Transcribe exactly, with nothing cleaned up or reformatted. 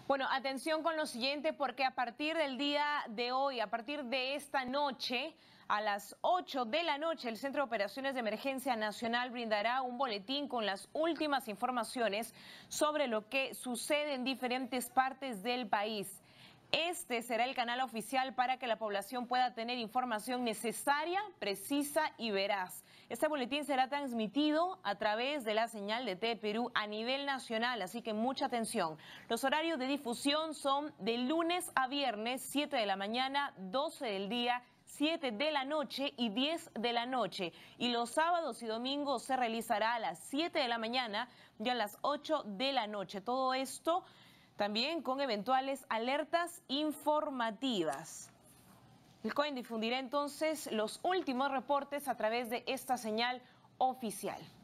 Bueno, atención con lo siguiente, porque a partir del día de hoy, a partir de esta noche, a las ocho de la noche, el Centro de Operaciones de Emergencia Nacional brindará un boletín con las últimas informaciones sobre lo que sucede en diferentes partes del país. Este será el canal oficial para que la población pueda tener información necesaria, precisa y veraz. Este boletín será transmitido a través de la señal de T V Perú a nivel nacional, así que mucha atención. Los horarios de difusión son de lunes a viernes, siete de la mañana, doce del día, siete de la noche y diez de la noche. Y los sábados y domingos se realizará a las siete de la mañana y a las ocho de la noche. Todo esto también con eventuales alertas informativas. El C O E N difundirá entonces los últimos reportes a través de esta señal oficial.